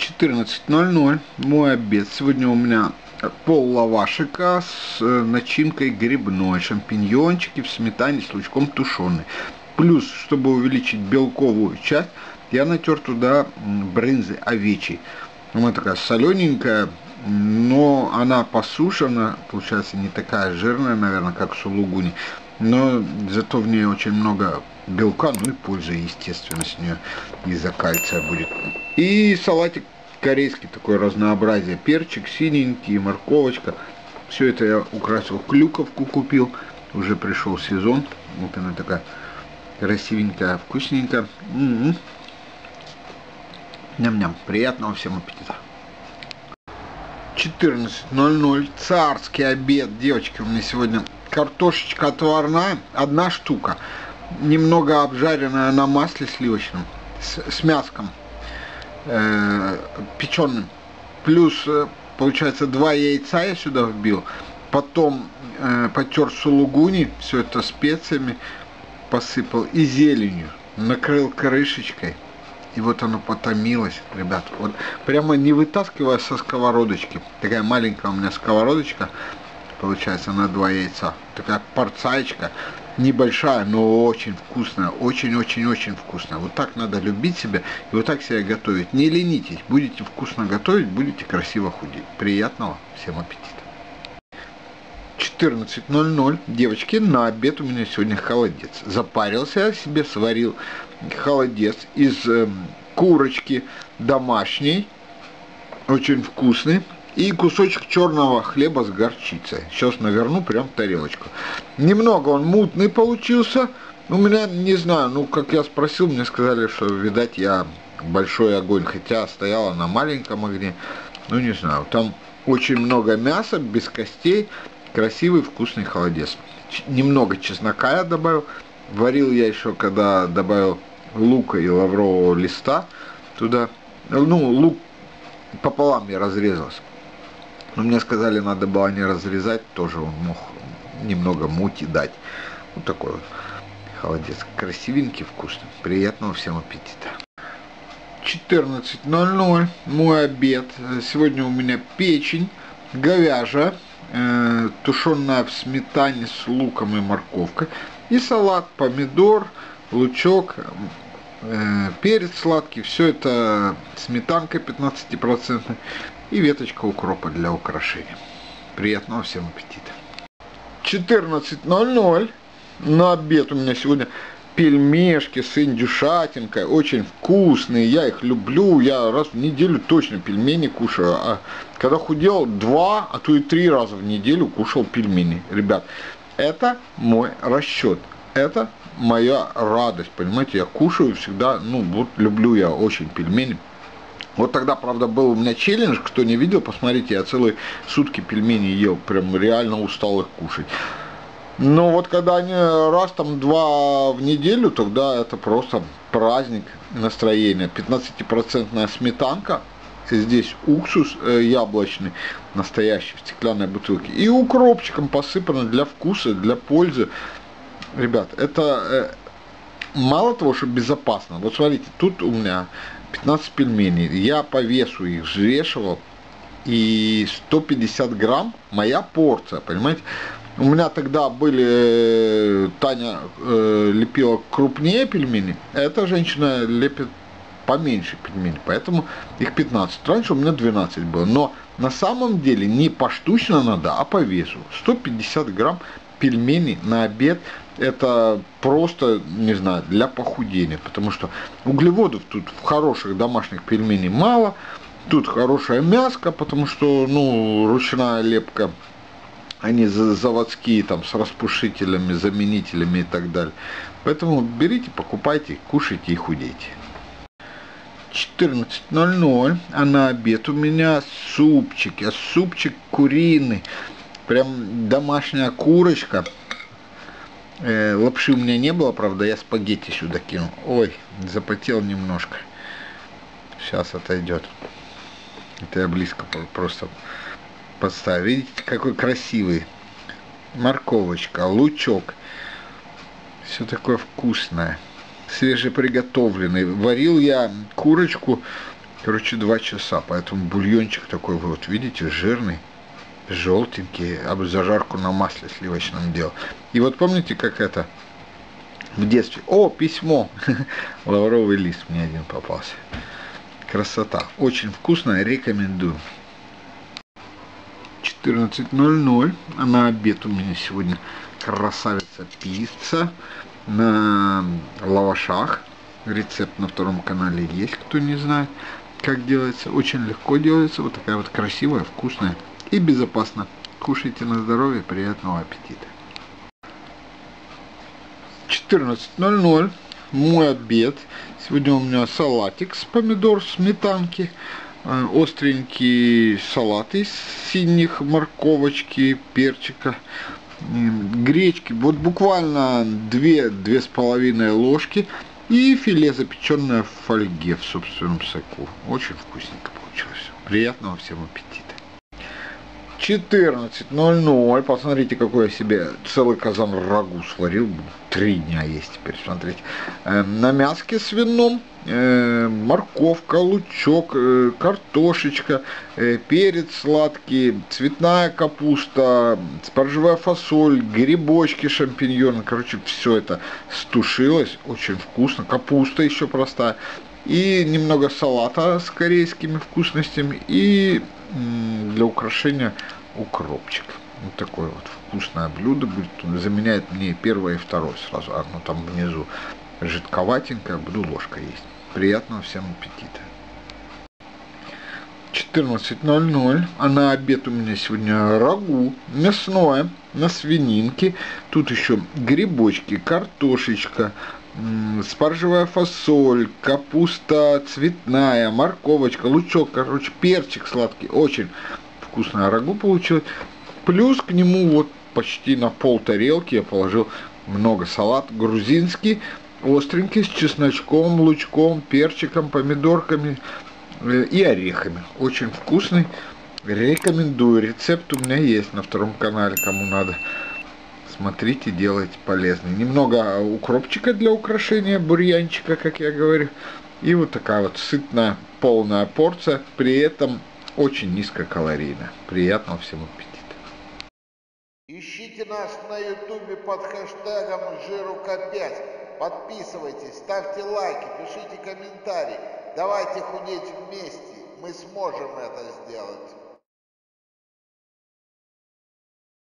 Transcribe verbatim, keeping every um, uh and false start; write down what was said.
четырнадцать ноль ноль. Мой обед. Сегодня у меня пол лавашика с начинкой грибной, шампиньончики в сметане с лучком тушеный. Плюс, чтобы увеличить белковую часть, я натер туда брынзы овечьей. Она такая солененькая, но она посушена, получается не такая жирная, наверное, как сулугуни. Но зато в ней очень много белка, ну и пользы, естественно, с нее из-за кальция будет. И салатик корейский, такое разнообразие. Перчик синенький, морковочка. Все это я украсил, клюковку купил. Уже пришел сезон. Вот она такая красивенькая, вкусненькая. М-м-м. Ням-ням. Приятного всем аппетита. четырнадцать ноль ноль. Царский обед. Девочки, у меня сегодня картошечка отварная. Одна штука. Немного обжаренная на масле сливочном. С, с мяском. Э, печеным. Плюс, получается, два яйца я сюда вбил. Потом э, потер сулугуни. Все это специями посыпал. И зеленью. Накрыл крышечкой. И вот оно потомилось, ребят. Вот прямо не вытаскивая со сковородочки. Такая маленькая у меня сковородочка. Получается на два яйца. Такая порцаечка. Небольшая, но очень вкусная. Очень-очень-очень вкусная. Вот так надо любить себя. И вот так себя готовить. Не ленитесь. Будете вкусно готовить, будете красиво худеть. Приятного всем аппетита. четырнадцать ноль ноль. Девочки, на обед у меня сегодня холодец. Запарился я себе, сварил холодец из э, курочки домашней. Очень вкусный. И кусочек черного хлеба с горчицей. Сейчас наверну прям в тарелочку. Немного он мутный получился. У меня, не знаю, ну, как я спросил, мне сказали, что, видать, я большой огонь. Хотя стояла на маленьком огне. Ну, не знаю. Там очень много мяса, без костей. Красивый, вкусный холодец. Ч- немного чеснока я добавил. Варил я еще, когда добавил лука и лаврового листа туда. Ну, лук пополам я разрезался. Но мне сказали, надо было не разрезать, тоже он мог немного мути дать. Вот такой вот холодец. Красивенький, вкусный. Приятного всем аппетита. четырнадцать ноль ноль. Мой обед. Сегодня у меня печень говяжья, э, тушеная в сметане с луком и морковкой. И салат, помидор, лучок, э, перец сладкий. Все это сметанка пятнадцать процентов. И веточка укропа для украшения. Приятного всем аппетита. четырнадцать ноль ноль. На обед у меня сегодня пельмешки с индюшатинкой. Очень вкусные. Я их люблю. Я раз в неделю точно пельмени кушаю. А когда худел, два, а то и три раза в неделю кушал пельмени. Ребят, это мой расчет. Это моя радость. Понимаете, я кушаю всегда. Ну, вот люблю я очень пельмени. Вот тогда, правда, был у меня челлендж, кто не видел, посмотрите, я целые сутки пельмени ел, прям реально устал их кушать. Но вот когда они раз там два в неделю, тогда это просто праздник настроения. пятнадцатипроцентная сметанка, здесь уксус э, яблочный, настоящий, в стеклянной бутылке. И укропчиком посыпано для вкуса, для пользы. Ребят, это э, мало того, что безопасно. Вот смотрите, тут у меня пятнадцать пельменей. Я по весу их взвешивал. И сто пятьдесят грамм моя порция, понимаете? У меня тогда были... Таня э, лепила крупнее пельмени. Эта женщина лепит поменьше пельмени. Поэтому их пятнадцать. Раньше у меня двенадцать было. Но на самом деле не поштучно надо, а по весу. сто пятьдесят грамм пельменей на обед. Это просто, не знаю, для похудения. Потому что углеводов тут в хороших домашних пельменей мало. Тут хорошая мяска, потому что, ну, ручная лепка. Они заводские, там, с распушителями, заменителями и так далее. Поэтому берите, покупайте, кушайте и худейте. четырнадцать ноль ноль. А на обед у меня супчик. А супчик куриный. Прям домашняя курочка. Э, лапши у меня не было, правда, я спагетти сюда кинул. Ой, запотел немножко. Сейчас отойдет. Это я близко просто подставил. Видите, какой красивый. Морковочка, лучок. Все такое вкусное. Свежеприготовленный. Варил я курочку Короче, два часа. Поэтому бульончик такой, вы вот видите, жирный, желтенький. Я бы зажарку на масле сливочном делал. И вот помните, как это в детстве? О, письмо! Лавровый лист мне один попался. Красота. Очень вкусная, рекомендую. четырнадцать ноль ноль. А на обед у меня сегодня красавица пицца на лавашах. Рецепт на втором канале есть, кто не знает, как делается. Очень легко делается. Вот такая вот красивая, вкусная и безопасно. Кушайте на здоровье, приятного аппетита. четырнадцать ноль ноль. Мой обед. Сегодня у меня салатик с помидор, сметанки. Остренький салат из синих, морковочки, перчика, гречки. Вот буквально две две с половиной ложки. И филе, запеченное в фольге в собственном соку. Очень вкусненько получилось. Приятного всем аппетита. четырнадцать ноль ноль. Посмотрите, какой я себе целый казан рагу сварил. Три дня есть теперь, смотрите. Э, на мяске свином. Э, морковка, лучок, э, картошечка, э, перец сладкий, цветная капуста, спаржевая фасоль, грибочки, шампиньоны. Короче, все это стушилось. Очень вкусно. Капуста еще простая. И немного салата с корейскими вкусностями. И для украшения укропчик. Вот такое вот вкусное блюдо будет. Заменяет мне первое и второе сразу. Оно там внизу жидковатенькое. Буду ложкой есть. Приятного всем аппетита. четырнадцать ноль ноль. А на обед у меня сегодня рагу мясное на свининке. Тут еще грибочки, картошечка, спаржевая фасоль, капуста цветная, морковочка, лучок, короче, перчик сладкий. Очень вкусное рагу получилось. Плюс к нему вот почти на пол тарелки я положил много салат грузинский, остренький, с чесночком, лучком, перчиком, помидорками и орехами. Очень вкусный. Рекомендую. Рецепт у меня есть на втором канале, кому надо. Смотрите, делайте полезный. Немного укропчика для украшения, бурьянчика, как я говорю. И вот такая вот сытная, полная порция. При этом очень низкокалорийная. Приятного всем аппетита. Ищите нас на ютубе под хэштегом жирука пять. Подписывайтесь, ставьте лайки, пишите комментарии. Давайте худеть вместе. Мы сможем это сделать.